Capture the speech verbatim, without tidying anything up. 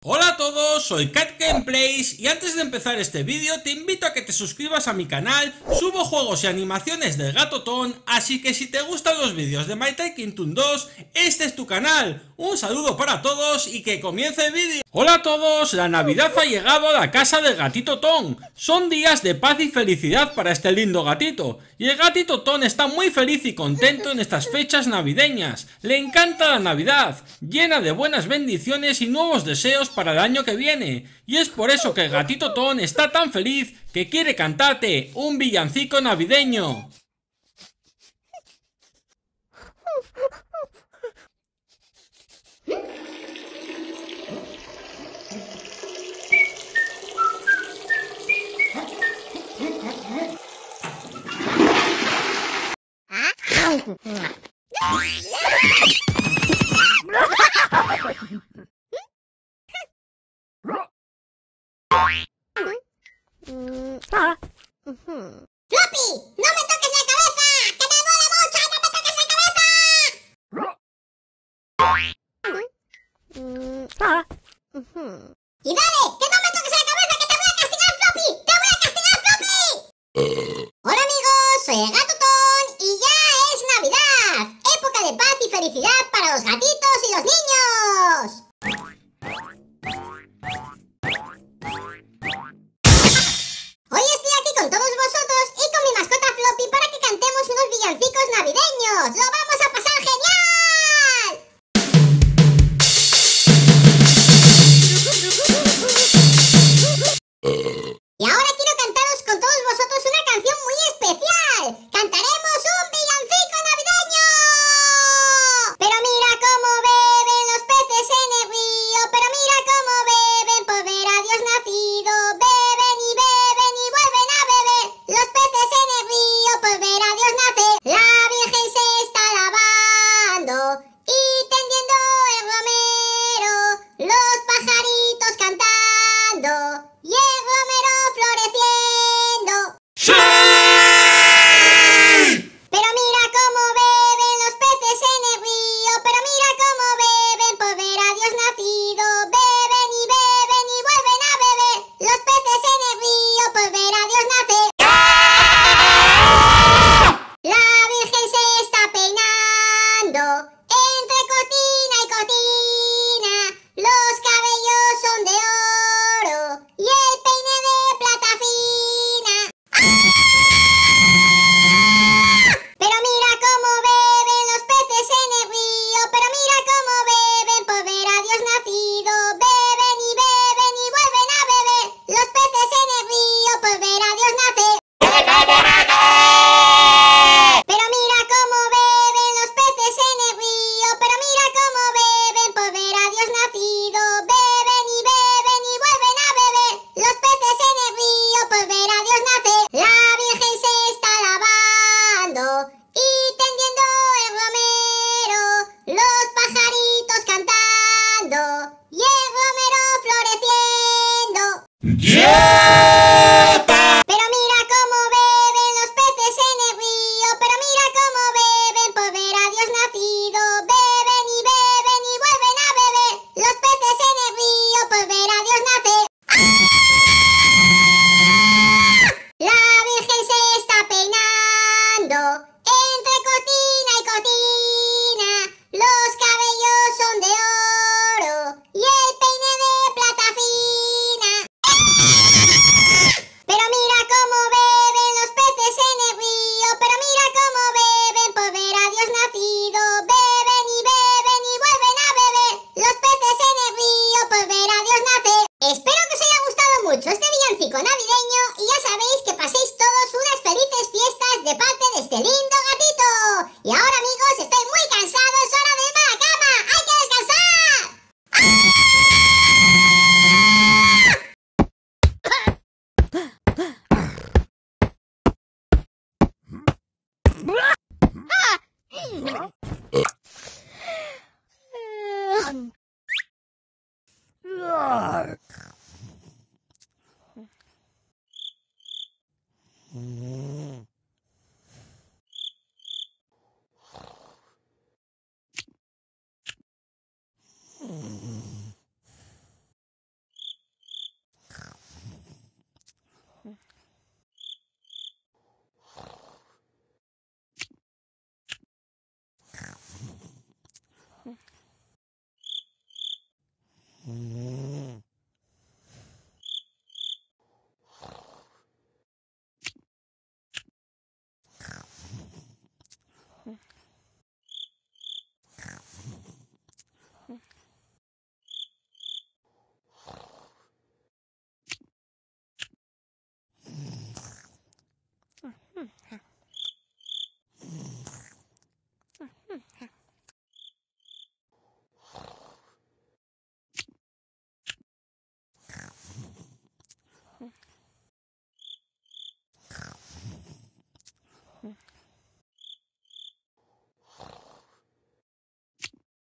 Hola a todos, soy Cat Gameplays y antes de empezar este vídeo te invito a que te suscribas a mi canal. Subo juegos y animaciones del Gato Ton, así que si te gustan los vídeos de My Tycoon Toon dos, este es tu canal. Un saludo para todos y que comience el vídeo. Hola a todos, la Navidad ha llegado a la casa del Gatito Ton. Son días de paz y felicidad para este lindo gatito. Y el Gatito Ton está muy feliz y contento en estas fechas navideñas. Le encanta la Navidad, llena de buenas bendiciones y nuevos deseos para el año que viene. Y es por eso que el Gatito Ton está tan feliz que quiere cantarte un villancico navideño. ¡Floppy! ¡No me toques la cabeza! ¡Que me duele mucho! ¡No me toques la cabeza! ¡Y dale! ¡Que no me toques la cabeza! ¡Que te voy a castigar, Floppy! ¡Te voy a castigar, Floppy! Hola amigos, soy el Gato Ton y ya es Navidad. Época de paz y felicidad para los gatitos y los niños. Hoy estoy aquí con todos vosotros y con mi mascota Floppy para que cantemos unos villancicos navideños. ¡Lo vamos a pasar genial! Y ahora quiero cantaros con todos vosotros una canción muy especial. ¡Cantaremos un villancico navideño! Pero mira cómo beben los peces en el río, pero mira cómo beben por ver a Dios nacido. Beben y beben y vuelven a beber los peces en el río por ver a Dios nacer. La Virgen se está lavando y tendiendo el romero, los pajaritos cantando y el romero floreciendo. ¡Sí! Pero mira cómo beben los peces en el río, pero mira cómo beben por ver a Dios nacido. Beben y beben y vuelven a beber los peces en el río por ver a Dios nacer. La Virgen se está peinando entre cortina y cortina, los cabellos son de oro y el peine de plata fina. Pero mira cómo beben los peces en el río, pero mira cómo beben por ver a Dios nacido. Beben y beben y vuelven a beber los peces en el río por ver a Dios nacer. Pero mira cómo beben los peces en el río, pero mira cómo beben por ver a Dios nacido. Beben y beben y vuelven a beber los peces en el río por ver a Dios nacer. La Virgen se está lavando y tendiendo el romero, los pajaritos cantando y el romero floreciendo. Pero mira cómo beben los peces en el río, pero mira cómo beben por ver a Dios nacido. Beben y beben y vuelven a beber los peces en el río por ver a Dios nacer. La Virgen se está peinando entre cortina y cortina, los cabellos son de oro y el peine de plata fina. Pero mira cómo beben los peces en el río, pero mira cómo beben por ver a Dios nacido. Beben y beben y vuelven a beber los peces en el río por ver a Dios nacer. Espero que os haya gustado mucho este villancico navideño y ya sabéis que paséis todos unas felices fiestas de parte de este lindo gatito. Y ahora amigos, estoy muy cansado, es hora de irme a la cama. ¡Hay que descansar! Mm.